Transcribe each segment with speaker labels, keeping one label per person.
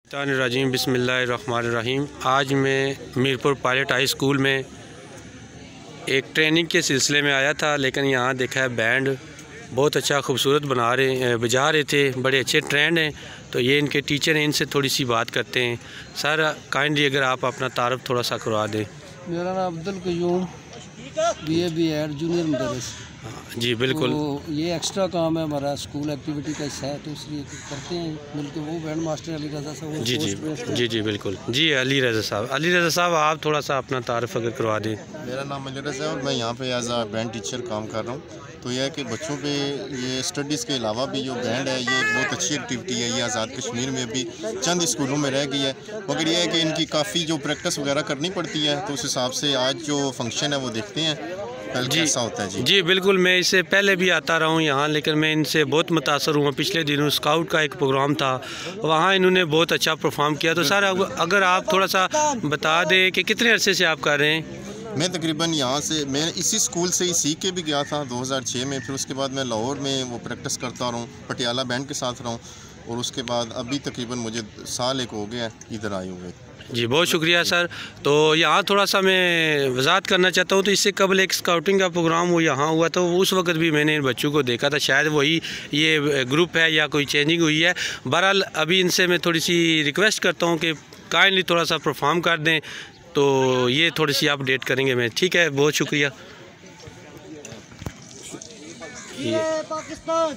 Speaker 1: राजीम बिस्मिल्लाहिर्रहमानिर्रहीम। आज मैं मीरपुर पायलट हाई स्कूल में एक ट्रेनिंग के सिलसिले में आया था, लेकिन यहाँ देखा है बैंड बहुत अच्छा खूबसूरत बजा रहे थे। बड़े अच्छे ट्रेंड हैं। तो ये इनके टीचर हैं, इनसे थोड़ी सी बात करते हैं। सर काइंडली अगर आप अपना तारफ़ थोड़ा सा करवा दें।
Speaker 2: मेरा नाम अब्दुल क़य्यूम BA जूनियर मुदर्रिस।
Speaker 1: जी बिल्कुल।
Speaker 2: तो ये एक्स्ट्रा काम है हमारा, स्कूल एक्टिविटी का हिस्सा है, तो इसलिए करते हैं मिलकर। वो बैंड मास्टर अली रज़ा साहब।
Speaker 1: जी बिल्कुल। जी अली रज़ा साहब आप थोड़ा सा अपना तारफ़ अगर करवा दें।
Speaker 3: मेरा नाम अली रज़ा है और मैं यहाँ पे एज आ बैंड टीचर काम कर रहा हूँ। तो यह है कि बच्चों पे ये स्टडीज़ के अलावा भी जो बैंड है ये बहुत अच्छी एक्टिविटी है। ये आज़ाद कश्मीर में भी चंद स्कूलों में रह गई है, मगर यह है कि इनकी काफ़ी जो प्रैक्टिस वगैरह करनी पड़ती है। तो उस हिसाब से आज जो फंक्शन है वो देखते हैं जी कैसा होता है। जी
Speaker 1: बिल्कुल। मैं इससे पहले भी आता रहा हूँ यहाँ, लेकिन मैं इनसे बहुत मुतासर हुआ। पिछले दिनों स्काउट का एक प्रोग्राम था, वहाँ इन्होंने बहुत अच्छा परफॉर्म किया। तो सर अगर आप थोड़ा सा बता दें कि कितने अरसे से आप कर रहे हैं।
Speaker 3: मैं तकरीबन यहाँ से मैं इसी स्कूल से ही सीख के भी गया था 2006 में। फिर उसके बाद मैं लाहौर में वो प्रैक्टिस करता रहा हूँ, पटियाला बैंड के साथ रहा हूँ, और उसके बाद अभी तकरीबन मुझे साल एक हो गया इधर आए हुए।
Speaker 1: जी बहुत शुक्रिया सर। तो यहाँ थोड़ा सा मैं वजाहत करना चाहता हूँ। तो इससे कबल एक स्काउटिंग का प्रोग्राम वो यहाँ हुआ, तो उस वक्त भी मैंने इन बच्चों को देखा था। शायद वही ये ग्रुप है या कोई चेंजिंग हुई है। बहरहाल अभी इनसे मैं थोड़ी सी रिक्वेस्ट करता हूँ कि काइंडली थोड़ा सा परफॉर्म कर दें, तो ये थोड़ी सी अपडेट करेंगे मैं। ठीक है, बहुत शुक्रिया।
Speaker 2: पाकिस्तान।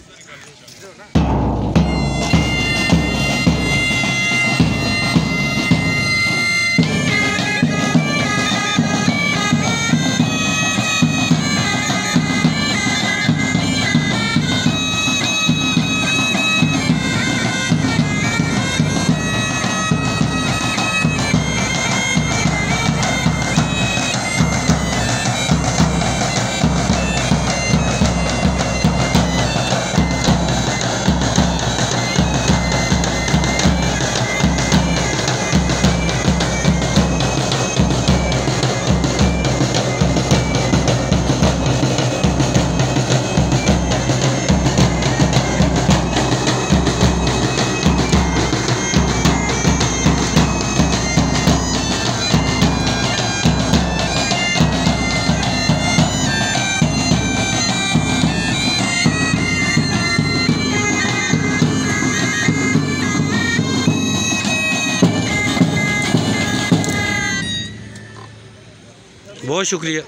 Speaker 1: बहुत शुक्रिया।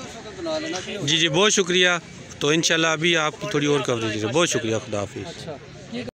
Speaker 1: जी बहुत शुक्रिया। तो इंशाल्लाह अभी आपकी थोड़ी और कवरेज है। बहुत शुक्रिया। खुदा हाफिज़।